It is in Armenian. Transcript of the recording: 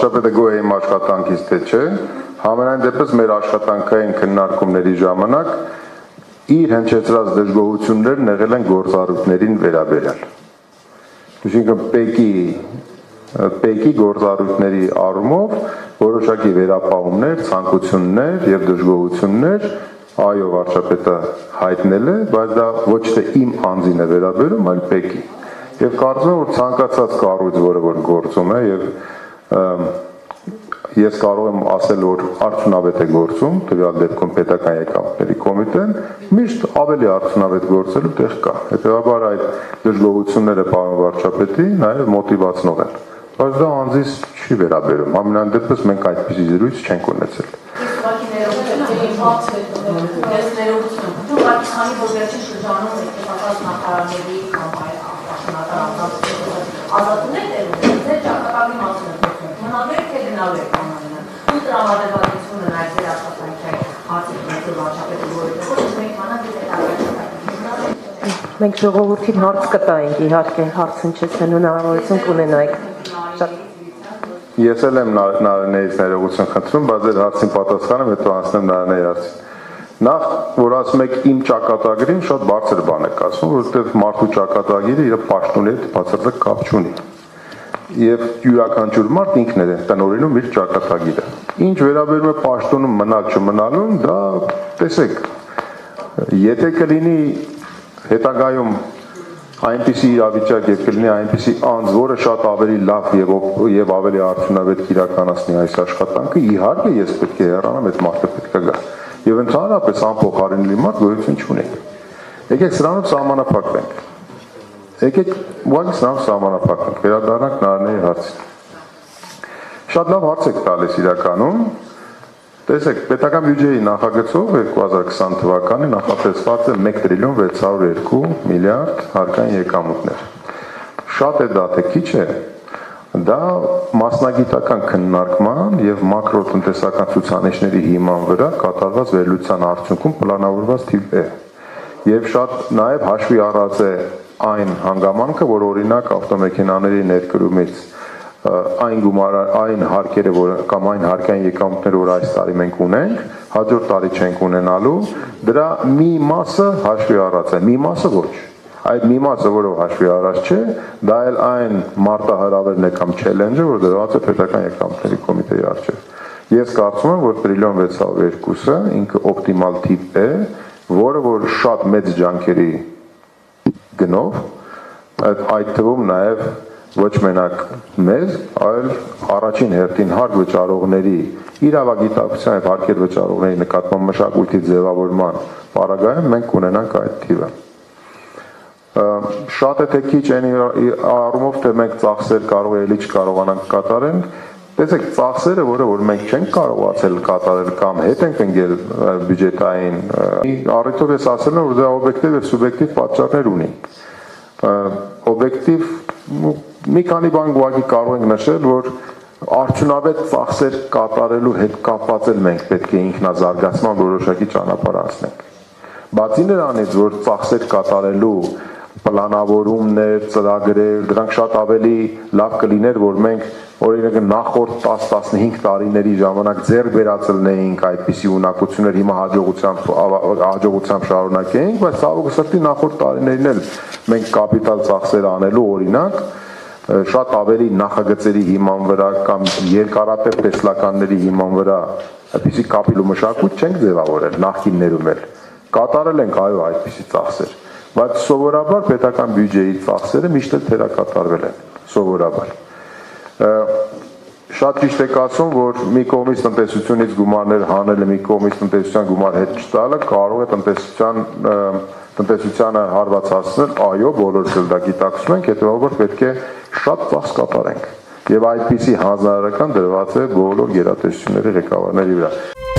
վարչապետը գոհ է իմ աշխատանքից, թե չէ, համենայն դեպս մեր աշխատանքային քննարկումների ժամանակ իր հնչեցրած դժգոհություններն եղել են գործառույթներին վերաբերյալ։ Այսինքն պեկի գործառույթների առումով որոշակի վերապահումներ, ցանկություններ եւ դժգոհություններ այո վարչապետը հայտնել է, բայց դա ոչ թե իմ անձին է վերաբերում, այլ պեկի։ Եվ կարծում եմ, որ ցանկացած կառույց, որը որ գործում է եւ ես կարող եմ ասել, որ արդյունավետ է գործում, տվյալ դեպքում պետական եկամուտների կոմիտեն, միշտ ավելի արդյունավետ գործելու տեղ կա։ Հետևաբար այդ դժգոհությունները պարոն վարչապետի նաեւ մոտիվացնող են։ Բայց դա անձիս չի վերաբերում։ Ամենայն դեպս մենք այդպիսի զրույց չենք ունեցել։ Մենք ժողովրդին հարց կտայինք, իհարկե հարց հնչեցնելու հնարավորություն կունենայինք։ Ես էլ եմ Նարինեից ներողություն խնդրում, բայց այդ հարցին պատասխանեմ, հետո անցնեմ Նարինեի հարցին։ Նախ, որ ասում եք իմ ճակատագրին շատ բարձր բան եք ասում, որովհետև մարդու ճակատագիրը իր պաշտոնի հետ բացարձակ կապ չունի։ Եվ յուրաքանչյուր մարդ ինքն է տնօրինում իր ճակատագիրը։ Ինչ վերաբերում է պաշտոնում մնալ չմնալուն, դա տեսեք, եթե կլինի հետագայում այնպիսի իրավիճակ եւ կլինի այնպիսի անձ, որը շատ ավելի լավ եւ ավելի արդյունավետ կիրականացնի այս աշխատանքը, իհարկե ես պետք է հեռանամ, այդ մարդը պետք է գա։ Եվ ընդհանրապես անփոխարինելի մարդ գոյություն չունի։ Եկեք սրանով սահմանափակվենք։ Եկեք ուղղակի սրանով սահմանափակվենք։ Վերադառնանք Նարինեի հարցին։ Շատ լավ հարց եք տալիս իրականում։ Տեսեք, պետական բյուջեի նախագծով 2020 թվականին նախատեսված է 1 տրիլիոն 602 միլիարդ հարկային եկամուտներ։ Շատ է դա, թե քիչ է, դա մասնագիտական քննարկման եւ մակրոտնտեսական ցուցանիշների հիման վրա կատարված վերլուծության արդյունքում պլանավորված թիվ է։ Եվ շատ նաեւ հաշվի առած է այն հանգամանքը, որ օրինակ ավտոմեքենաների ներկրումից այն հարկերը, կամ այն հարկային եկամուտները, որ այս տարի մենք ունենք, հաջորդ տարի չենք ունենալու, դրա մի մասը հաշվի առած է, մի մասը ոչ։ Այդ մի մասը, որը հաշվի առած չէ, դա էլ այն մարտահրավերն է կամ չելենջը, որ դրված է պետական եկամուտների կոմիտեի առջև։ Ես կարծում եմ, որ տրիլիոն 602-ը ինքը օպտիմալ թիվ է, որը որ շատ մեծ ջանքերի գնով, այդ թվում նաև ոչ մենակ մեզ, այլ առաջին հերթին հարկ վճարողների իրավագիտակցության եւ հարկեր վճարողների նկատմամբ մշակույթի ձևավորման պարագայում մենք ունենանք այդ թիվը։ Շատ է թե քիչ այն առումով, թե մենք ծախսեր կարող էլի չկարողանանք կատարել, տեսեք ծախսերը, որը որ մենք չենք կարողացել կատարել կամ հետ ենք ընկել բյուջետային, առիթով ես ասել եմ, որ դա օբյեկտիվ եւ սուբյեկտիվ պատճառներ ունի։ Օբյեկտիվ մի քանի բան ուղղակի կարող ենք նշել, որ արդյունավետ ծախսեր կատարելու հետ կապված էլ մենք պետք է ինքնազարգացման որոշակի ճանապարհ անցնենք։ Բացի նրանից, որ ծախսեր կատարելու պլանավորումներ, ծրագրեր, դրանք շատ ավելի լավ կլիներ, որ մենք օրինակ նախորդ 10-15 տարիների ժամանակ ձեռք բերածելնեինք այդպիսի ունակություններ, հիմա հաջողությամբ շարունակեինք, բայց ցավոք սրտի նախորդ տարիներին էլ մենք կապիտալ ծախսեր անելու օրինակ շատ ավելի նախագծերի հիման վրա կամ երկարատև տեսլականների հիման վրա այդպիսի կապիտալ մշակույթ չենք ձևավորել նախկիններում էլ։ Կատարել ենք այո այդպիսի ծախսեր, բայց սովորաբար պետական բյուջեի ծախսերը միշտ էլ թերակատարվել են, սովորաբար։ Շատ ճիշտ եք ասում, որ մի կողմից տնտեսությունից գումարներ հանելը, մի կողմից տնտեսության գումար հետ չտալը կարող է տնտեսությանը հարվածացնել, այո, բոլորս դա գիտակցում ենք, հետևաբար պետք է շատ ծախս կատարենք։ Եվ այդպիսի հանձնարարական դրված է բոլոր գերատեսչությունների ղեկավարների վրա։